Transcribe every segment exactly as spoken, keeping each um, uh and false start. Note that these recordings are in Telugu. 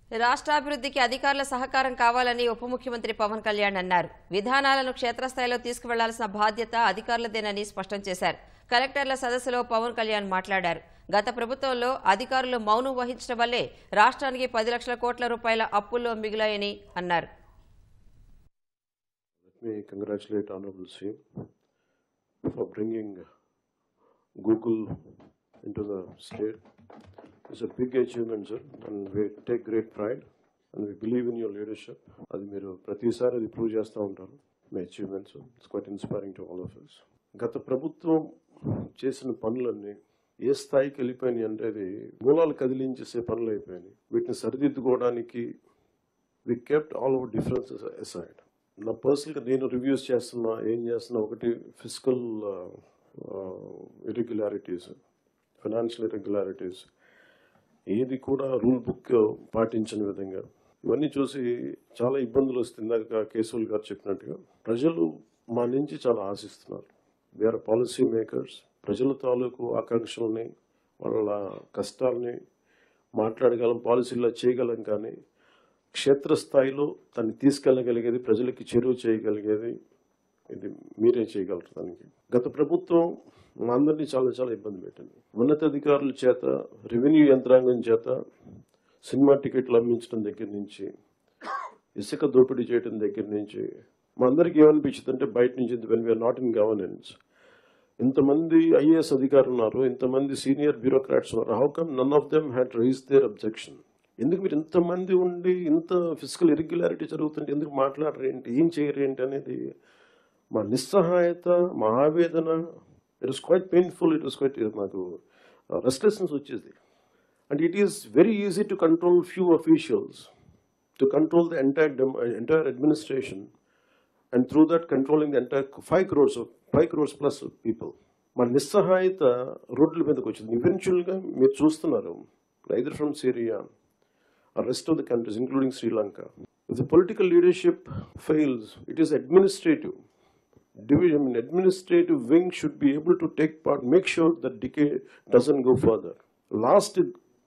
రాష్ట్రాభివృద్ధికి అధికారుల సహకారం కావాలని ఉప ముఖ్యమంత్రి పవన్ కళ్యాణ్ అన్నారు. విధానాలను క్షేత్రస్థాయిలో తీసుకువెళ్లాల్సిన బాధ్యత అధికారులదేనని స్పష్టం చేశారు. కలెక్టర్ల సదస్సులో పవన్ కళ్యాణ్ మాట్లాడారు. గత ప్రభుత్వంలో అధికారులు మౌనం వహించడం వల్లే రాష్ట్రానికి పది లక్షల కోట్ల రూపాయల అప్పుల్లో మిగిలాయని అన్నారు. Let me congratulate Honorable C M for bringing Google into the state. It's a big achievement, sir, and we take great pride and we believe in your leadership. అది మీరు ప్రతిసారి అది ప్రూవ్ చేస్తూ ఉంటారు మీ achievements. It's quite inspiring to all of us. గత ప్రభుత్వం చేసిన పనులన్నీ ఏ స్థాయికి వెళ్ళిపోయినాయి అంటే అది మూలాలు కదిలించేసే పనులు అయిపోయినాయి. వీటిని సరిదిద్దుకోవడానికి we kept all our differences aside. నా పర్సనల్గా నేను రివ్యూస్ చేస్తున్నా ఏం చేస్తున్నా ఒకటి ఫిజికల్ ఇర్రెగ్యులారిటీస్, ఫైనాన్షియల్ ఇర్రెగ్యులారిటీస్, ఏది కూడా రూల్ బుక్ పాటించిన విధంగా ఇవన్నీ చూసి చాలా ఇబ్బందులు వస్తుంది. ఇందాక కేశవులు గారు చెప్పినట్టుగా ప్రజలు మా నుంచి చాలా ఆశిస్తున్నారు. We are policy makers. ప్రజల తాలూకు ఆకాంక్షల్ని వాళ్ళ కష్టాలని మాట్లాడగలం, పాలసీల్లో చేయగలం, కానీ క్షేత్రస్థాయిలో దాన్ని తీసుకెళ్ళగలిగేది, ప్రజలకి చేరువ చేయగలిగేది ఇది మీరే చేయగలరు. దానికి గత ప్రభుత్వం మా అందరినీ చాలా చాలా ఇబ్బంది పెట్టింది. ఉన్నతాధికారుల చేత, రెవెన్యూ యంత్రాంగం చేత సినిమా టికెట్లు అమ్మించడం దగ్గర నుంచి, ఇసుక దోపిడీ చేయడం దగ్గర నుంచి మా అందరికీ ఏమనిపించింది అంటే బయట నుంచి when we are not in governance, ఇంతమంది ఐఏఎస్ అధికారులు ఉన్నారు, ఇంతమంది సీనియర్ బ్యూరోక్రాట్స్ ఉన్నారు, how come none of them had raise their objection? ఎందుకు మీరు ఇంతమంది ఉండి ఇంత ఫిజికల్ ఇర్రెగ్యులారిటీ జరుగుతుంటే ఎందుకు మాట్లాడరేంటి, ఏం చేయరేంటి అనేది మా నిస్సహాయత, మా ఆవేదన. It was quite painful. It was quite నాకు రెస్ట్లెస్నెస్ వచ్చేది. And it is very easy to control few officials, to control the entire entire administration, and through that controlling the entire five crores five crores plus people. మా నిస్సహాయత రోడ్ల మీదకి వచ్చింది. ఈవెన్చువల్గా మీరు చూస్తున్నారు, either from Syria or rest of the countries, including Sri Lanka. If the political leadership fails, it is administrative division. I mean, administrative wing should be able to take part, make sure that decay doesn't go further. Last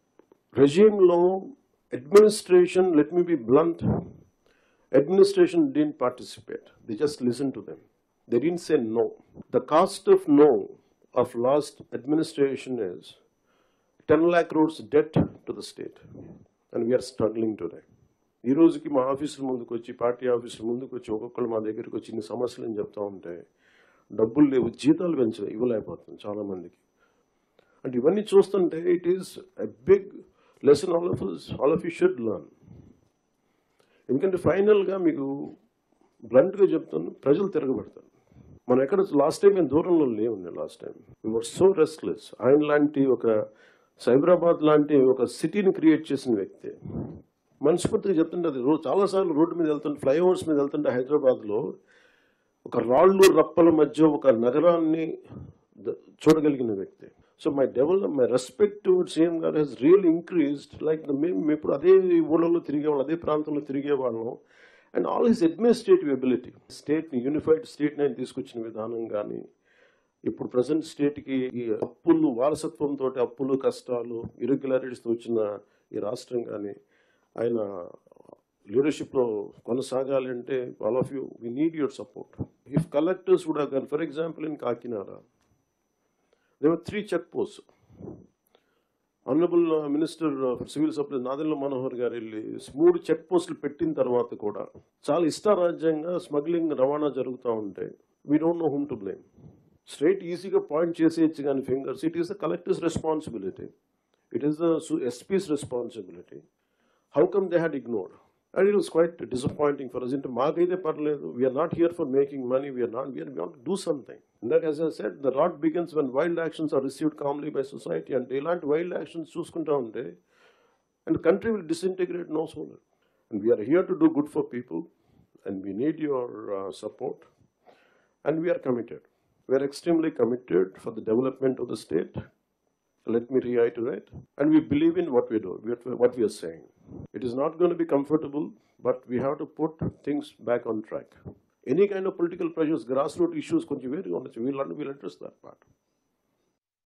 regime law, administration, let me be blunt, administration didn't participate. They just listened to them. They didn't say no. The cost of no of last administration is ten lakh crores debt to the state. And we are struggling today. ఈ రోజుకి మా ఆఫీసుల ముందుకు వచ్చి, పార్టీ ఆఫీసుల ముందుకు వచ్చి ఒక్కొక్కరు మా దగ్గరికి వచ్చి ఇన్ని సమస్యలు అని చెప్తా ఉంటే డబ్బులు లేవు, జీతాలు పెంచ ఇవ్వలేకపోతుంది చాలా మందికి. అంటే ఇవన్నీ చూస్తుంటే it is a big lesson all of all of you should learn. ఎందుకంటే ఫైనల్గా మీకు బ్లంట్గా చెప్తాను, ప్రజలు తిరగబడతారు. మనం ఎక్కడ లాస్ట్ టైం మేము దూరంలో లేవుంది. Last time we were so restless. ఆయన లాంటి ఒక సైబరాబాద్ లాంటి ఒక సిటీని క్రియేట్ చేసిన వ్యక్తి మనస్ఫూర్తిగా చెప్తుంటే రోజు చాలాసార్లు రోడ్డు మీద వెళ్తుంటే, ఫ్లైఓవర్స్ మీద వెళ్తుంటే హైదరాబాద్లో ఒక రాళ్ళు రప్పల మధ్య ఒక నగరాన్ని చూడగలిగిన వ్యక్తి. So my develop my respect towards CM గారు హెస్ రియల్ ఇంక్రీజ్డ్. లైక్ మేము ఇప్పుడు అదే ఊళ్ళలో తిరిగేవాళ్ళం, అదే ప్రాంతంలో తిరిగేవాళ్ళం. And all his administrative ability, స్టేట్ని యూనిఫైడ్ స్టేట్ని ఆయన తీసుకొచ్చిన విధానం కానీ, ఇప్పుడు ప్రజెంట్ స్టేట్కి ఈ అప్పులు, వారసత్వంతో అప్పులు, కష్టాలు, ఇర్రెగ్యులారిటీస్తో వచ్చిన ఈ రాష్ట్రం కానీ ఆయన లీడర్షిప్లో కొనసాగాలి అంటే all of you we need your support. If collectors would have gone, for example in Kakinada there were three check post. Honourable minister civil supplies Nadendla Manohar గారు వెళ్ళి మూడు చెక్ పోస్టులు పెట్టిన తర్వాత కూడా చాలా ఇష్టారాజ్యంగా స్మగ్లింగ్, రవాణా జరుగుతూ ఉంటే we don't know whom to blame. Straight ఈజీగా పాయింట్ చేసేయచ్చు కానీ fingers, it is the collector's responsibility, it is the SP's responsibility. How come they had ignored? And it was quite disappointing for us. అంటే మాకైతే పర్లేదు, we are not here for making money, we are not we are want to do something. That as I said, the rot begins when wild actions are received calmly by society. అంటే ఇలాంటి వైల్డ్ యాక్షన్స్ చూసుకుంటా ఉంటే and country will disintegrate no sooner. And we are here to do good for people and we need your support and we are committed. We are extremely committed for the development of the state. Let me reiterate. And we believe in what we do, what we are saying. It is not going to be comfortable, but we have to put things back on track. Any kind of political pressures, grassroots issues, we'll address that part.